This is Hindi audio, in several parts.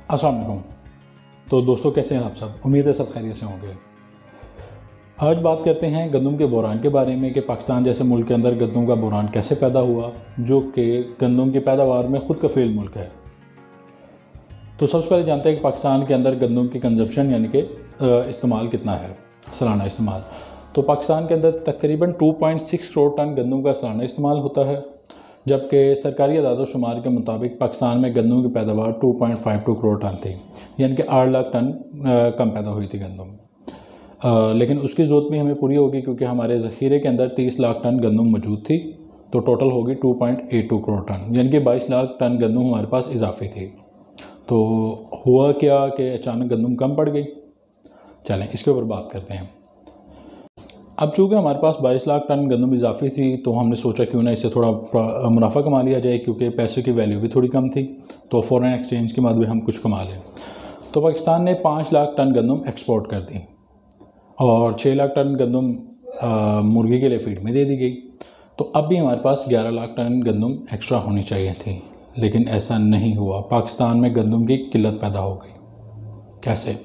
अस्सलाम वालेकुम। तो दोस्तों, कैसे हैं आप सब? उम्मीद है सब खैरियत से होंगे। आज बात करते हैं गंदम के बहरान के बारे में कि पाकिस्तान जैसे मुल्क के अंदर गंदम का बहरान कैसे पैदा हुआ, जो कि गंदम की पैदावार में ख़ुद कफ़ील मुल्क है। तो सबसे पहले जानते हैं कि पाकिस्तान के अंदर गंदम की कंजप्शन यानी कि इस्तेमाल कितना है, सालाना इस्तेमाल। तो पाकिस्तान के अंदर तकरीबन 2.6 करोड़ टन गंदम का सालाना इस्तेमाल होता है, जबकि सरकारी अदाद-ओ-शुमार के मुताबिक पाकिस्तान में गंदम की पैदावार 2.52 करोड़ टन थी, यानी कि 8 लाख टन कम पैदा हुई थी गंदम। लेकिन उसकी ज़रूरत भी हमें पूरी होगी क्योंकि हमारे ज़ख़ीरे के अंदर 30 लाख टन गंदम मौजूद थी, तो टोटल होगी 2.82 करोड़ टन, यानी कि 22 लाख टन गंदम हमारे पास इजाफी थी। तो हुआ क्या कि अचानक गंदम कम पड़ गई। चलें इसके ऊपर बात करते हैं। अब चूँकि हमारे पास 22 लाख टन गंदम इजाफी थी, तो हमने सोचा क्यों ना इससे थोड़ा मुनाफा कमा लिया जाए, क्योंकि पैसे की वैल्यू भी थोड़ी कम थी, तो फ़ॉरेन एक्सचेंज के बाद भी हम कुछ कमा लें। तो पाकिस्तान ने 5 लाख टन गंदम एक्सपोर्ट कर दी और 6 लाख टन गंदम मुर्गी के लिए फीड में दे दी गई। तो अब भी हमारे पास 11 लाख टन गंदम एक्स्ट्रा होनी चाहिए थी, लेकिन ऐसा नहीं हुआ। पाकिस्तान में गंदम की किल्लत पैदा हो गई। कैसे?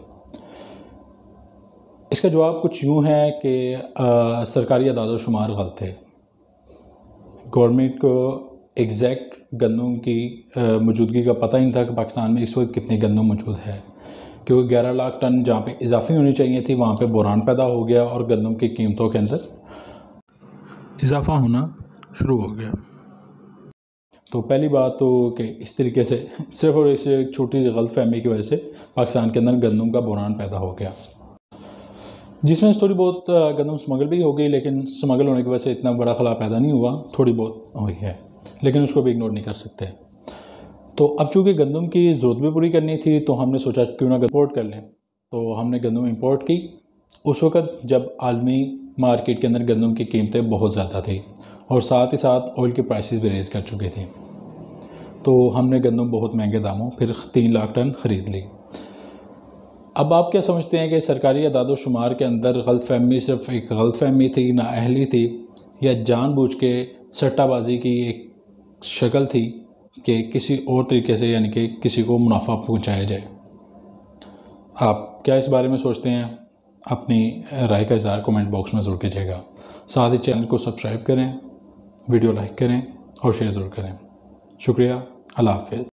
इसका जवाब कुछ यूँ है कि सरकारी अदाद-ओ-शुमार गलत थे। गवर्नमेंट को एग्जैक्ट गंदम की मौजूदगी का पता ही नहीं था कि पाकिस्तान में इस वक्त कितनी गंदम मौजूद है, क्योंकि 11 लाख टन जहाँ पे इजाफी होनी चाहिए थी वहाँ पे बहरान पैदा हो गया और गंदम की कीमतों के अंदर इजाफा होना शुरू हो गया। तो पहली बात तो कि इस तरीके से सिर्फ और इस छोटी सी गलतफहमी की वजह से पाकिस्तान के अंदर गंदम का बहरान पैदा हो गया, जिसमें थोड़ी बहुत गंदम स्मगल भी हो गई, लेकिन स्मगल होने की वजह से इतना बड़ा खला पैदा नहीं हुआ, थोड़ी बहुत हुई है, लेकिन उसको भी इग्नोर नहीं कर सकते। तो अब चूँकि गंदम की ज़रूरत भी पूरी करनी थी, तो हमने सोचा क्यों ना इम्पोर्ट कर लें। तो हमने गंदम इंपोर्ट की उस वक़्त जब आलमी मार्केट के अंदर गंदम की कीमतें बहुत ज़्यादा थी और साथ ही साथ ऑयल की प्राइसेस भी रेज़ कर चुकी थी। तो हमने गंदम बहुत महंगे दामों फिर 3 लाख टन ख़रीद ली। अब आप क्या समझते हैं कि सरकारी अदाद-ओ-शुमार के अंदर गलतफहमी सिर्फ एक गलतफहमी थी, नाअहली थी, या जानबूझ के सट्टाबाजी की एक शक्ल थी कि किसी और तरीके से यानी कि किसी को मुनाफा पहुंचाया जाए? आप क्या इस बारे में सोचते हैं? अपनी राय का इज़हार कमेंट बॉक्स में ज़रूर कीजिएगा। साथ ही चैनल को सब्सक्राइब करें, वीडियो लाइक करें और शेयर ज़रूर करें। शुक्रिया। अल्लाह हाफ़िज़।